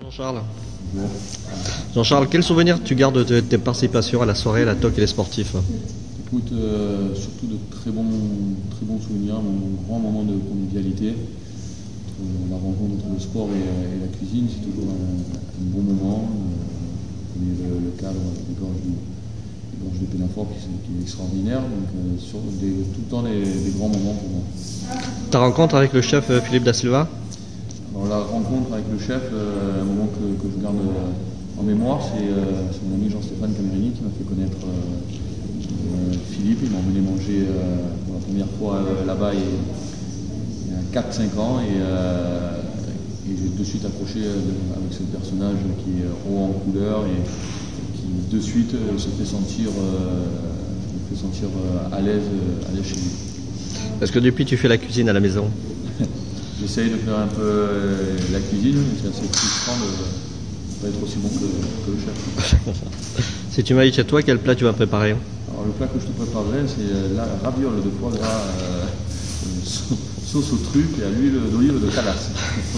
Jean-Charles. Bon. Jean-Charles, quel souvenir tu gardes de tes participations à la soirée à la TOC et les sportifs? Écoute, surtout de très bons souvenirs, un grand moment de convivialité. La rencontre entre le sport et la cuisine, c'est toujours un bon moment. On est le cadre des gorges de Pénafort qui est extraordinaire. Donc, tout le temps des grands moments pour moi. Ta rencontre avec le chef Philippe Da Silva? Alors, la rencontre avec le chef, un moment que je garde en mémoire, c'est mon ami Jean-Stéphane Camerini qui m'a fait connaître Philippe. Il m'a emmené manger pour la première fois là-bas il y a 4-5 ans et j'ai de suite accroché avec ce personnage qui est haut en couleur et qui de suite se fait sentir à l'aise chez lui. Est-ce que depuis tu fais la cuisine à la maison? J'essaye de faire un peu la cuisine, mais c'est assez frustrant de ne pas être aussi bon que le chef. Si tu m'invites chez toi, quel plat tu vas préparer? Alors le plat que je te préparerai, c'est la raviole de foie gras sauce au truc et à l'huile d'olive de Calas.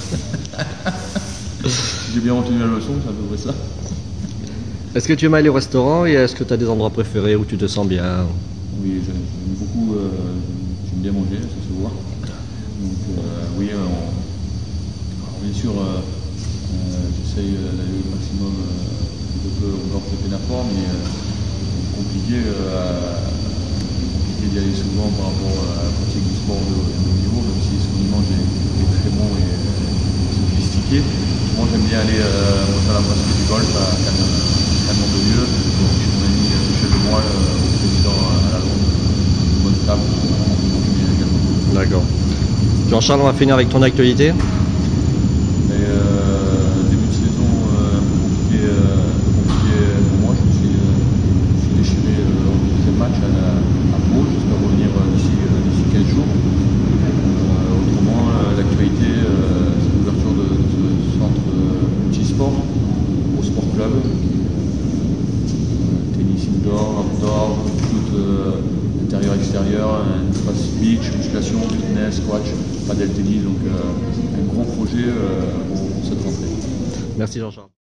Si j'ai bien retenu la leçon, c'est à peu près ça. Est-ce que tu aimes aller au restaurant et est-ce que tu as des endroits préférés où tu te sens bien? Oui, j'aime beaucoup, j'aime bien manger, ça se voit. Donc oui, alors, bien sûr, j'essaye d'aller au maximum au nord de Pénafort, mais c'est compliqué d'y aller souvent par rapport à la pratique du sport de haut niveau, même si ce qu'on y mange est très bon et sophistiqué. Moi j'aime bien aller à la brasserie du golf à Canon-de-Lieu, chez mon ami Michel Lemoyle, président à la bonne table, j'aime bien également. D'accord. Jean-Charles, on va finir avec ton actualité. Début de saison un peu compliqué pour moi. Je me suis déchiré lors du deuxième match à Pau. J'espère revenir d'ici 15 jours. Autrement, l'actualité, c'est l'ouverture de ce centre multisport au Sport Club. Tennis indoor, outdoor, foot intérieur-extérieur, un espace beach, musculation, fitness, squash, padel tennis, donc un gros projet pour cette rentrée. Merci Jean-Charles.